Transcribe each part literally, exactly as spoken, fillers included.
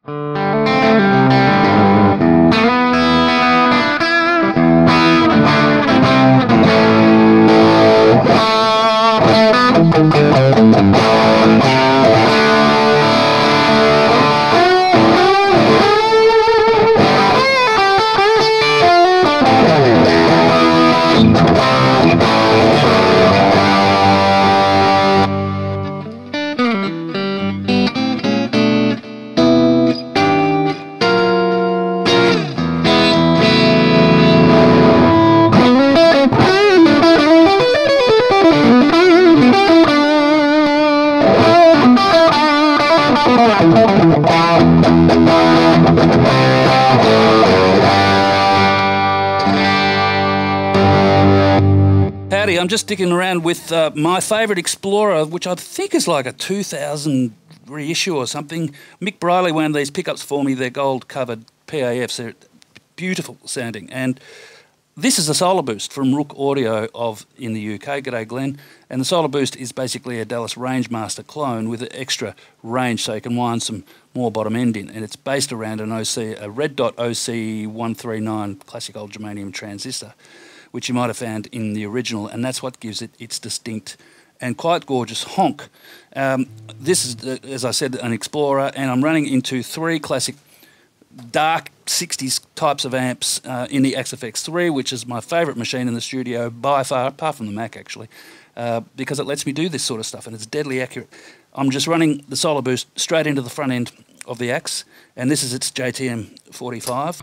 Howdy, I'm just sticking around with uh, my favourite Explorer, which I think is like a two thousand reissue or something. Mick Brierley wound these pickups for me. They're gold-covered P A Fs. They're beautiful sounding. And this is a Solar Boost from Rook Audio of in the U K. G'day, Glenn. And the Solar Boost is basically a Dallas Rangemaster clone with an extra range so you can wind some more bottom end in. And it's based around an O C, a red dot O C one thirty-nine classic old germanium transistor, which you might have found in the original, and that's what gives it its distinct and quite gorgeous honk. Um, this is, uh, as I said, an Explorer, and I'm running into three classic dark sixties types of amps uh, in the X F X three, which is my favourite machine in the studio by far, apart from the Mac actually, uh, because it lets me do this sort of stuff and it's deadly accurate. I'm just running the Solar Boost straight into the front end of the axe, and this is its J T M forty-five.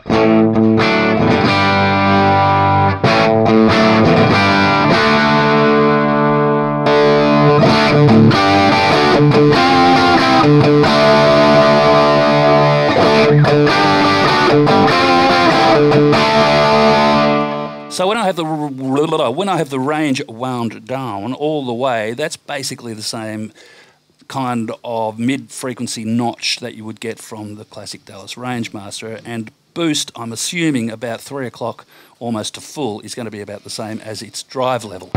So when I have the when I have the range wound down all the way, that's basically the same kind of mid-frequency notch that you would get from the classic Dallas Rangemaster, and boost, I'm assuming about three o'clock almost to full, is going to be about the same as its drive level.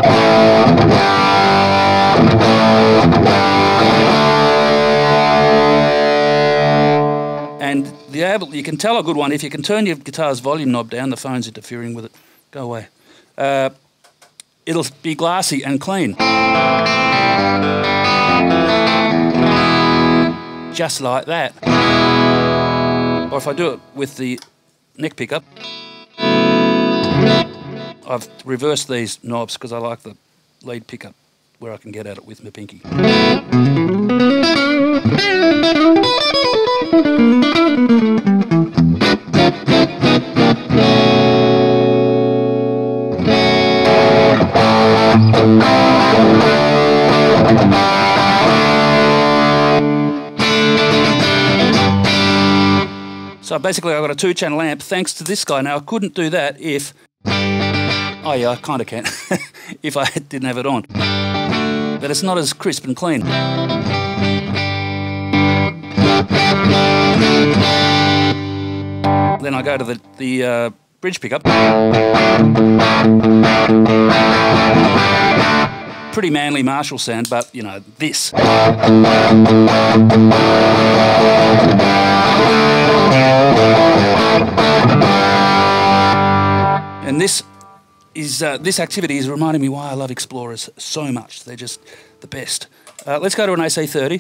And the able, you can tell a good one if you can turn your guitar's volume knob down. The phone's interfering with it. Go away. Uh, it'll be glassy and clean. Just like that. Or if I do it with the neck pickup, I've reversed these knobs because I like the lead pickup where I can get at it with my pinky. So basically I've got a two-channel amp thanks to this guy. Now I couldn't do that if... Oh yeah, I kind of can, if I didn't have it on. But it's not as crisp and clean. Then I go to the, the uh, bridge pickup. Pretty manly Marshall sound, but, you know, this. And this is uh, this activity is reminding me why I love Explorers so much. They're just the best. Uh, let's go to an A C thirty.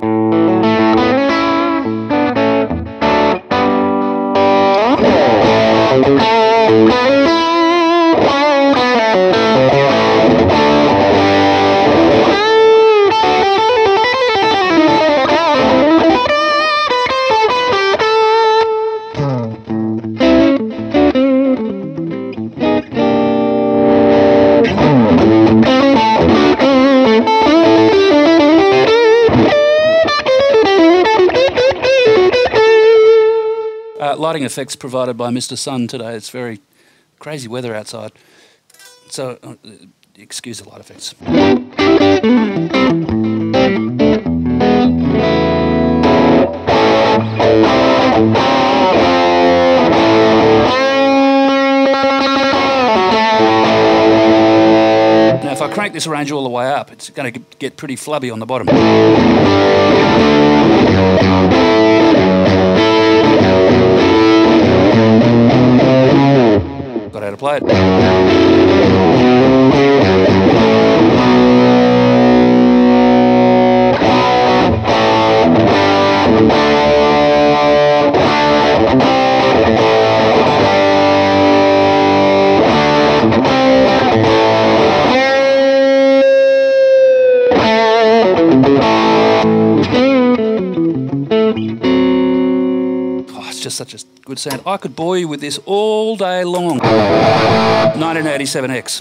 Uh, lighting effects provided by Mister Sun today. It's very crazy weather outside, so uh, excuse the light effects. Now if I crank this range all the way up, it's going to get pretty flubby on the bottom. play it. Just such a good sound. I could bore you with this all day long. nineteen eighty-seven X.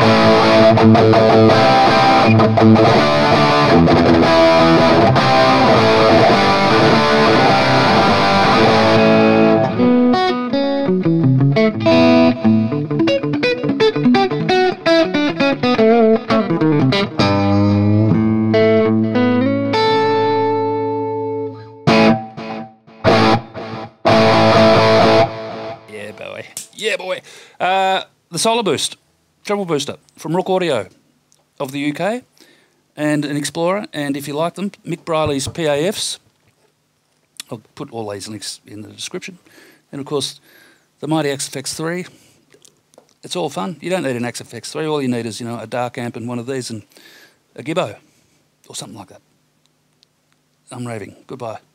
Yeah, boy. Uh, the Solar Boost, Treble booster from Rook Audio of the U K, and an Explorer. And if you like them, Mick Brierley's P A Fs. I'll put all these links in the description. And of course, the mighty X F X three. It's all fun. You don't need an X F X three. All you need is, you know, a dark amp and one of these and a Gibbo or something like that. I'm raving. Goodbye.